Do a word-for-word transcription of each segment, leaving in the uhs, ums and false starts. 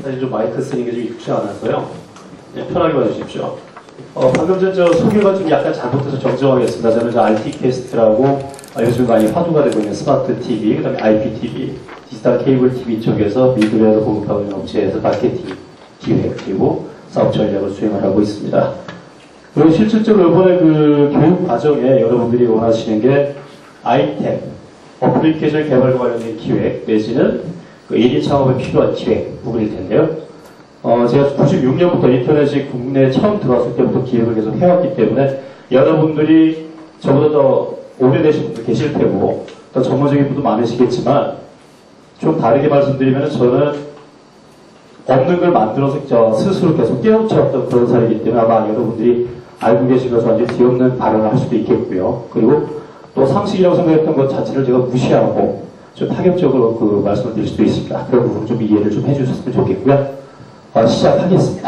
사실 좀 마이크 쓰는 게 좀 익지 않아서요. 네, 편하게 봐주십시오. 어, 방금 전 저 소개가 좀 약간 잘못해서 정정하겠습니다. 저는 저 알티캐스트라고 아, 요즘 많이 화두가 되고 있는 스마트 티비, 그 다음에 아이피티비, 디지털 케이블 티비 쪽에서 미드웨어 공급하고 있는 업체에서 마케팅 기획 그리고 사업 전략을 수행을 하고 있습니다. 그리고 실질적으로 이번에 그 교육 과정에 여러분들이 원하시는 게 아이템, 어플리케이션 개발과 관련된 기획 내지는 그 일 인 창업에 필요한 기획 부분일 텐데요. 어, 제가 구십육 년부터 인터넷이 국내에 처음 들어왔을 때부터 기획을 계속 해왔기 때문에 여러분들이 저보다 더 오래되신 분도 계실 테고 더 전문적인 분도 많으시겠지만 좀 다르게 말씀드리면 저는 없는 걸 만들어서 저 스스로 계속 깨우쳐왔던 그런 사례이기 때문에 아마 여러분들이 알고 계시면서 완전 뒤없는 발언을 할 수도 있겠고요. 그리고 또 상식이라고 생각했던 것 자체를 제가 무시하고 좀 파격적으로 그 말씀을 드릴 수도 있습니다. 그런 부분 좀 이해를 좀 해주셨으면 좋겠고요. 어, 시작하겠습니다.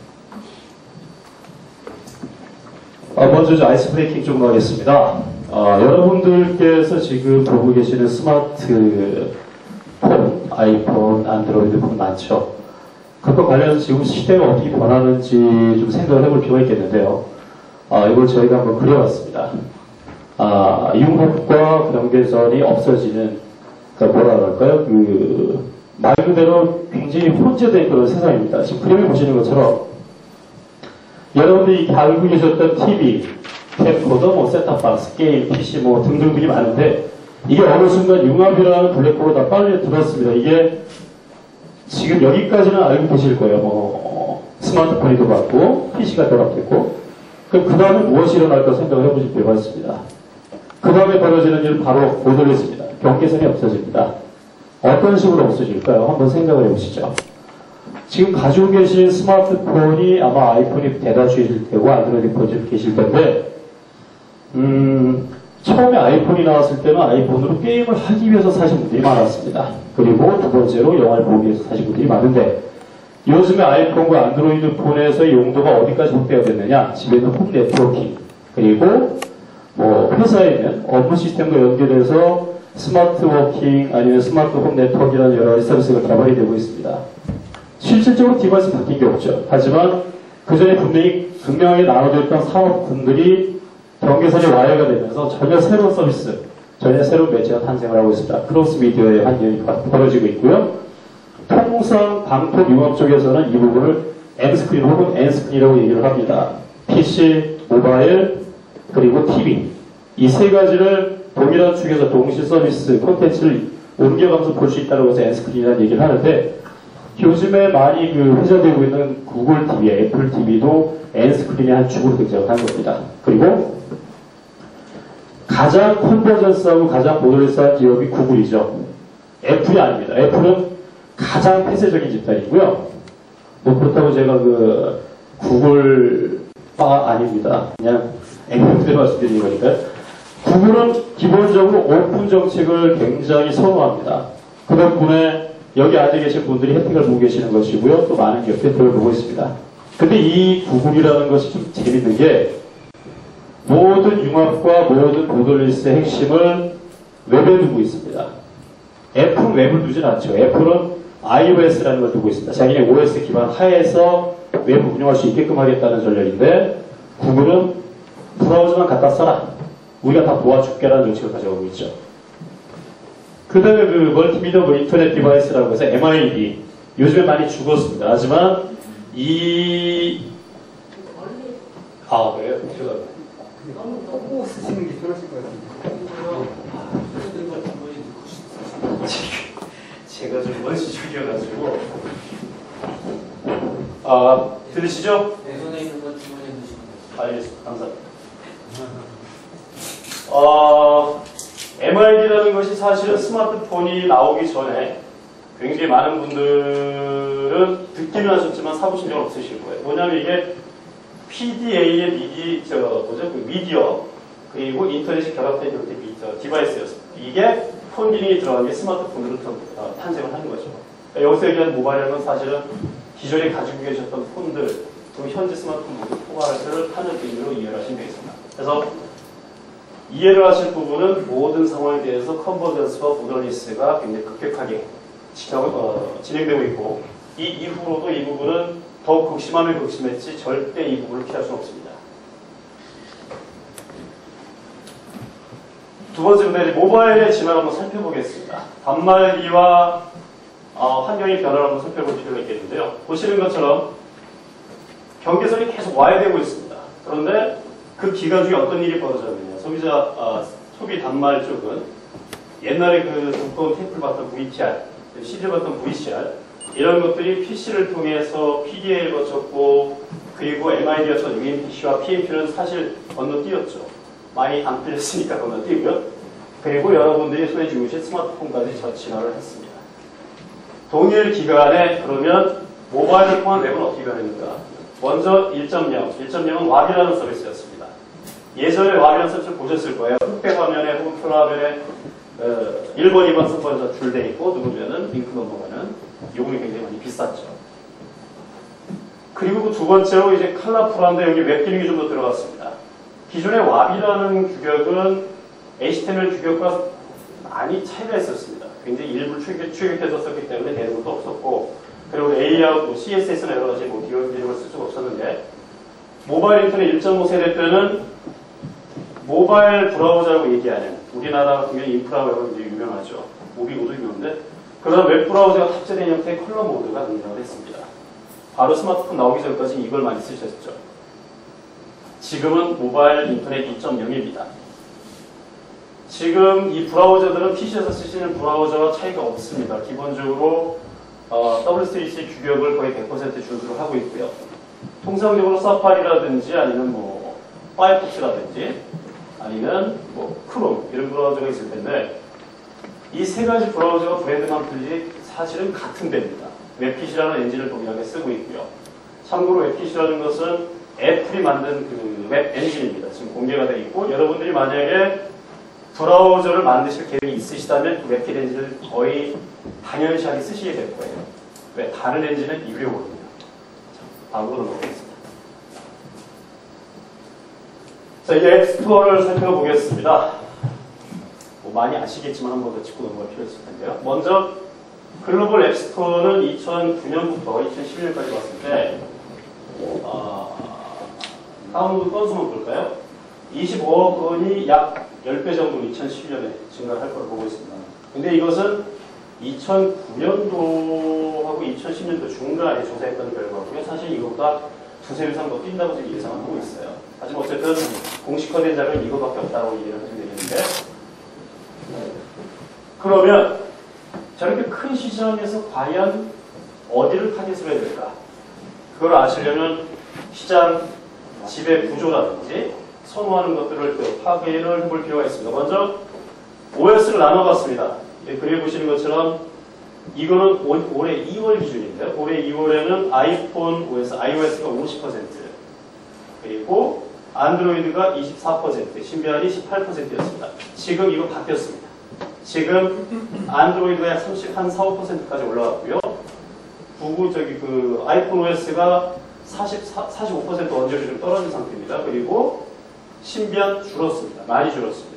어, 먼저 저 아이스 브레이킹 좀 하겠습니다. 어, 여러분들께서 지금 보고 계시는 스마트폰, 아이폰, 안드로이드 폰 많죠? 그것과 관련해서 지금 시대가 어떻게 변하는지 좀 생각을 해볼 필요가 있겠는데요. 어, 이걸 저희가 한번 그려봤습니다. 아, 융합과 경계선이 없어지는, 그러니까 뭐라 그럴까요? 그, 말 그대로 굉장히 혼재된 그런 세상입니다. 지금 그림을 보시는 것처럼, 여러분들이 알고 계셨던 티비, 캠코더, 뭐, 셋탑박스, 게임, 피씨, 뭐, 등등등이 많은데, 이게 어느 순간 융합이라는 블랙홀로 다 빨리 들었습니다. 이게, 지금 여기까지는 알고 계실 거예요. 뭐, 스마트폰이 들어갔고, 피씨가 결합됐고, 그럼 그 다음에 무엇이 일어날까 생각을 해보실 필요가 있습니다. 그 다음에 벌어지는 일은 바로 모델리스입니다. 경계선이 없어집니다. 어떤 식으로 없어질까요? 한번 생각을 해보시죠. 지금 가지고 계신 스마트폰이 아마 아이폰이 대다수이실 테고 안드로이드 폰이 계실 텐데 음, 처음에 아이폰이 나왔을 때는 아이폰으로 게임을 하기 위해서 사신 분들이 많았습니다. 그리고 두 번째로 영화를 보기 위해서 사신 분들이 많은데 요즘에 아이폰과 안드로이드 폰에서의 용도가 어디까지 확대가 됐느냐? 집에 있는 홈 네트워킹 그리고 뭐 회사에 있는 업무 시스템과 연결해서 스마트 워킹 아니면 스마트 홈 네트워크라는 여러 가지 서비스가 개발이 되고 있습니다. 실질적으로 디바이스 바뀐 게 없죠. 하지만 그 전에 분명히 분명하게 나눠져 있던 사업군들이 경계선이 와해가 되면서 전혀 새로운 서비스, 전혀 새로운 매체가 탄생을 하고 있습니다. 크로스 미디어의 환경이 벌어지고 있고요. 통상 방통 융합 쪽에서는 이 부분을 M스크린 혹은 N스크린이라고 얘기를 합니다. 피씨, 모바일, 그리고 티비. 이 세 가지를 동일한 축에서 동시 서비스, 콘텐츠를 옮겨가면서 볼 수 있다고 해서 N스크린이라는 얘기를 하는데 요즘에 많이 그 회자되고 있는 구글 티비, 애플 티비도 N스크린의 한 축으로 등장을 한 겁니다. 그리고 가장 컨버전스하고 가장 모델리스트한 기업이 구글이죠. 애플이 아닙니다. 애플은 가장 폐쇄적인 집단이고요. 뭐 그렇다고 제가 그 구글 바 아닙니다. 그냥 앵글대로 말씀드리는 거니까요. 구글은 기본적으로 오픈 정책을 굉장히 선호합니다. 그 덕분에 여기 앉아 계신 분들이 혜택을 보고 계시는 것이고요. 또 많은 기업들이 혜택을 보고 있습니다. 근데 이 구글이라는 것이 좀 재밌는 게 모든 융합과 모든 모델리스트의 핵심을 웹에 두고 있습니다. 애플은 웹을 두진 않죠. 애플은 iOS라는 걸 두고 있습니다. 자기네 오에스 기반 하에서 웹을 운영할 수 있게끔 하겠다는 전략인데 구글은 브라우저만 갖다 써라. 우리가 다 도와줄게라는 정책을 가져가고 있죠. 그 다음에 그 멀티미디어 뭐 인터넷 디바이스라고 해서 엠아이디 요즘에 많이 죽었습니다. 하지만 이 아 그래요? 너무 너무 쓰시는 게 편하실 것 같은데. 제가 좀 멀시 죽여가지고 아 들리시죠? 내 손에 있는 건 주머니에 넣으시면 돼요. 알겠습니다. 감사합니다. 어, 엠아이디라는 것이 사실은 스마트폰이 나오기 전에 굉장히 많은 분들은 듣기는 하셨지만 사보신 적 없으실 거예요. 뭐냐면 이게 피디에이의 미디, 저, 뭐죠? 그 미디어, 그리고 인터넷이 결합된 형태의 디바이스였습니다. 이게 폰 기능이 들어간 게 스마트폰으로 어, 탄생을 하는 거죠. 그러니까 여기서 얘기하는 모바일은 건 사실은 기존에 가지고 계셨던 폰들, 그리고 현재 스마트폰 모두 포괄을 하는 의미로 이해를 하시면 되겠습니다. 그래서 이해를 하실 부분은 모든 상황에 대해서 컨버전스와 모델리스트가 굉장히 급격하게 지켜, 어, 진행되고 있고 이 이후로도 이 부분은 더욱 극심하면 극심했지 절대 이 부분을 피할 수는 없습니다. 두 번째 문제, 모바일의 진화를 한번 살펴보겠습니다. 단말기와 어, 환경의 변화를 한번 살펴볼 필요가 있겠는데요. 보시는 것처럼 경계선이 계속 와해되고 있습니다. 그런데 그 기간 중에 어떤 일이 벌어졌느냐. 소비자, 어, 소비 단말 쪽은 옛날에 그 두꺼운 테이프를 봤던 브이티알, 씨디를 봤던 브이씨알, 이런 것들이 피씨를 통해서 피디에이를 거쳤고, 그리고 엠아이디와 유엠피씨와 피엠피는 사실 건너뛰었죠. 많이 안 풀렸으니까 건너뛰고요. 그리고 여러분들이 손에 쥐고 계신 스마트폰까지 저 진화를 했습니다. 동일 기간에 그러면 모바일을 통한 웹은 어떻게 변했는가? 먼저 일 점 영, 일 점 영은 왑이라는 서비스였습니다. 예전에 왑이라는 서비스를 보셨을 거예요. 흑백 화면에 혹은 표 화면에 어, 일 번, 이 번, 삼 번 줄돼 있고 누르면은 링크 넘어가는 요금이 굉장히 많이 비쌌죠. 그리고 그 두 번째로 이제 컬러풀한데 여기 웹 기능이 좀 더 들어갔습니다. 기존의 왑이라는 규격은 에이치티엠엘 규격과 많이 차이가 있었습니다. 굉장히 일부 추격, 추격해졌었기 때문에 되는 것도 없었고, 그리고 에이아웃, 씨에스에스나 여러 가지 뭐 기록 기능을 쓸 수가 없었는데, 모바일 인터넷 일 점 오 세대 때는 모바일 브라우저라고 얘기하는, 우리나라 같은 경우는 인프라가 이제 유명하죠. 모비고도 유명한데, 그런 웹 브라우저가 탑재된 형태의 컬러 모드가 등장을 했습니다. 바로 스마트폰 나오기 전까지 이걸 많이 쓰셨죠. 지금은 모바일 인터넷 이 점 영입니다. 지금 이 브라우저들은 피씨에서 쓰시는 브라우저와 차이가 없습니다. 기본적으로 어, 더블유 쓰리 씨 규격을 거의 백 퍼센트 준수를 하고 있고요. 통상적으로 사파리라든지 아니면 뭐 파이어폭스라든지 아니면 뭐 크롬 이런 브라우저가 있을 텐데 이 세 가지 브라우저가 브랜드만 틀리지 사실은 같은 데입니다. 웹피씨라는 엔진을 동일하게 쓰고 있고요. 참고로 웹피씨라는 것은 애플이 만든 그 웹 엔진입니다. 지금 공개가 되어 있고 여러분들이 만약에 브라우저를 만드실 계획이 있으시다면 그 웹킷 엔진을 거의 당연시하게 쓰시게 될 거예요. 왜? 다른 엔진은 유료거든요. 다음으로 넘어가겠습니다. 자, 이제 앱스토어를 살펴보겠습니다. 뭐 많이 아시겠지만 한 번 더 짚고 넘어갈 필요 있을 텐데요. 먼저 글로벌 앱스토어는 이천구 년부터 이천십일 년까지 봤을 때 어, 다운로드 건수만 볼까요? 이십오억 건이 약 십 배 정도 이천십일 년에 증가할 거로 보고 있습니다. 근데 이것은 이천구 년도하고 이천십 년도 중간에 조사했던 결과고요. 사실 이것보다 두세 배 이상 더 뛴다고 지금 예상하고 있어요. 하지만 어쨌든 공식화된 자료는 이거밖에 없다고 이해를 하시면 되겠는데 그러면 저렇게 큰 시장에서 과연 어디를 타깃으로 해야 될까? 그걸 아시려면 시장 지배 구조라든지 선호하는 것들을 그 파괴를 해볼 필요가 있습니다. 먼저 오에스를 나눠봤습니다. 예, 그리고 보시는 것처럼 이거는 올, 올해 이월 기준인데요. 올해 이월에는 아이폰 오에스, iOS가 오십 퍼센트 그리고 안드로이드가 이십사 퍼센트, 신비한이 십팔 퍼센트였습니다. 지금 이거 바뀌었습니다. 지금 안드로이드가 약 삼십, 한 사, 오 퍼센트까지 올라왔고요. 구구 저기 그 아이폰 오에스가 사십사, 사십오 퍼센트 언저리 좀 떨어진 상태입니다. 그리고 신비한 줄었습니다. 많이 줄었습니다.